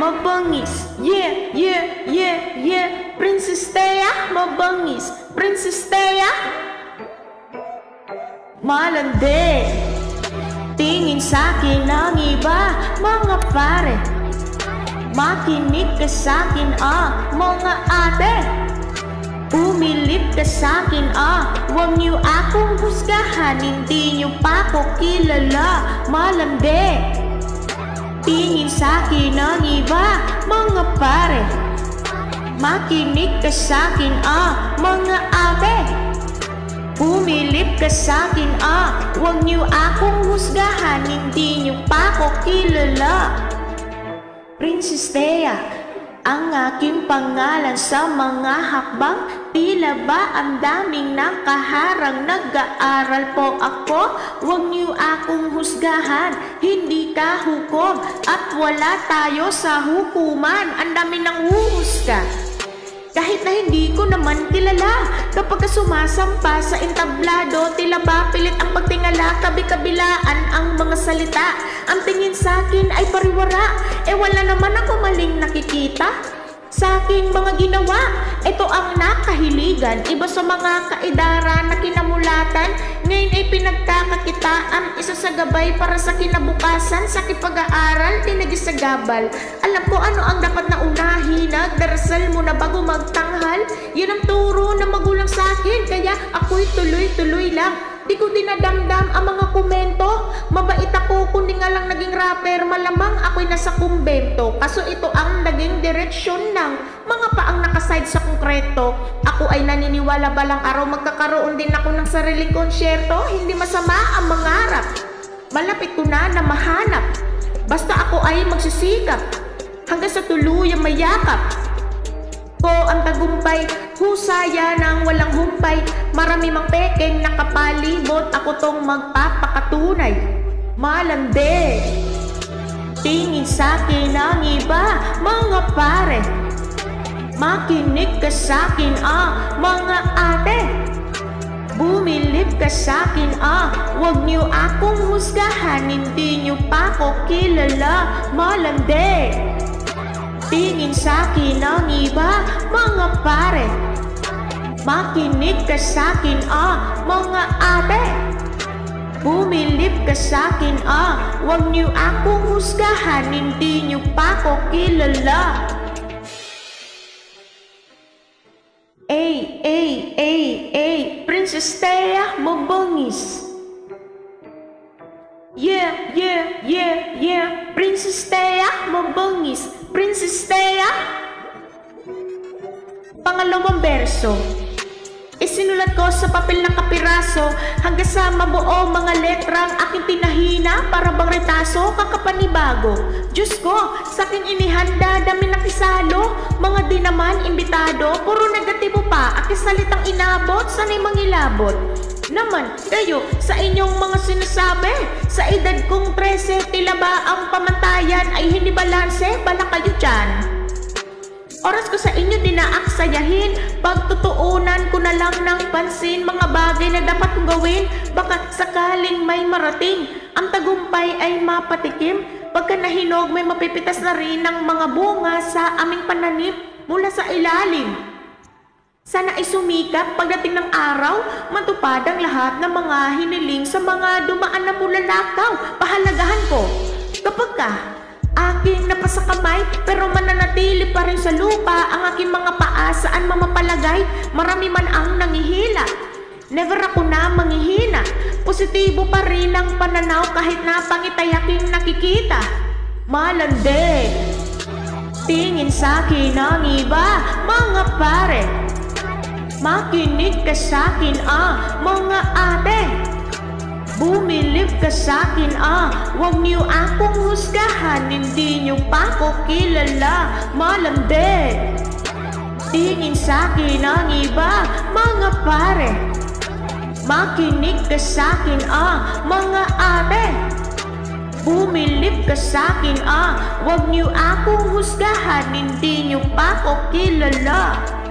mabangis. Yeah, yeah, yeah, yeah. Princess Thea, mabangis. Princess Thea, malandi. Tingin sa'kin ang iba, mga pare. Makinig ka sa'kin mga ate. Umilip ka sa'kin huwag niyo akong husgahan, hindi niyo pa ko kilala, malandi. Tingin sa'kin ang iba, mga pare. Makinig ka sa'kin mga ate. Umilip ka sa'kin huwag niyo akong husgahan, hindi niyo pa ko kilala. Princess Thea, ang aking pangalan sa mga hakbang. Tila ba ang daming nakaharang, nag-aaral po ako. Huwag niyo akong husgahan, hindi ka hukom. At wala tayo sa hukuman, ang dami ng huhusga. Kahit na hindi ko naman kilala, kapag sumasampa sa entablado, tila ba pilit ang pagtingala, kabi-kabilaan ang mga salita. Ang tingin sa'kin ay pariwara, wala naman ako maling nakikita. Sa aking mga ginawa, ito ang nakahiligan. Iba sa mga kaidara na kinamulatan, ngayon ay pinagkakakitaan. Isa sa gabay para sa kinabukasan, sa kipag-aaral, tinagisagabal. Alam ko ano ang dapat na unahin, nagdarasal muna bago magtanghal. Yan ang turo ng magulang sa akin, kaya ako'y tuloy-tuloy lang. Di ko dinadamdam ang mga komento. Mabait ako kundi nga lang naging rapper, malamang ako'y nasa kumbento. Kaso ito ang naging direksyon ng mga paang nakaside sa konkreto. Ako ay naniniwala balang araw magkakaroon din ako ng sariling konsyerto. Hindi masama ang mangarap, malapit ko na mahanap. Basta ako ay magsisikap hanggang sa tuluyang mayakap ko ang tagumpay, husaya ng walang humpay. Marami mang pekeng nakapalibot, ako tong magpapakatunay, malandi. Tingin sa'kin ang iba, mga pare. Makinig ka sa'kin mga ate. Bumilip ka sa'kin huwag niyo akong husgahan, hindi niyo pa ko kilala, malandi. Tingin sa'kin ang iba, mga pare. Makinig ka sa'kin mga ate. Bumilip ka sa'kin huwag niyo akong husgahan, hindi niyo pa ko kilala. Princess Thea, mabangis. Yeah, yeah, yeah, yeah. Princess Thea, mabangis. Princess Thea. Pangalawang berso, isinulat ko sa papel na kapiraso, hanggang sa mabuo mga letrang aking tinahina, para bang retaso, kakapanibago. Diyos ko, sa aking inihanda, dami nakisalo, mga di naman imbitado, puro negatibo pa, aking salitang inabot, sana'y mangilabot. Naman kayo sa inyong mga sinasabi, sa edad kong 13, tila ba ang pamantayan ay hindi balanse, bala kayo dyan. Oras ko sa inyo dinaaksayahin, pagtutuunan ko na lang ng pansin, mga bagay na dapat kong gawin, baka sakaling may marating, ang tagumpay ay mapatikim. Pagka nahinog, may mapipitas na rin ng mga bunga sa aming pananim mula sa ilalim. Sana ay sumikap pagdating ng araw, matupad ang lahat ng mga hiniling sa mga dumaan na bulalakaw. Pahalagahan ko kapag ka aking napasakamay, pero mananatili pa rin sa lupa ang aking mga paa, saan mamapalagay, marami man ang nangihila. Never ako na manghihina, positibo pa rin ang pananaw kahit na pangit ay aking nakikita, malandi. Tingin sa'kin ang iba, mga pare. Makinig ka sa'kin mga ate. Bumilip ka sa'kin huwag niyo akong husgahan, hindi niyo pa ko kilala, malandi. Tingin sa'kin ang iba, mga pare. Makinig ka sa'kin mga ate. Bumilip ka sa'kin huwag niyo akong husgahan, hindi niyo pa ko kilala.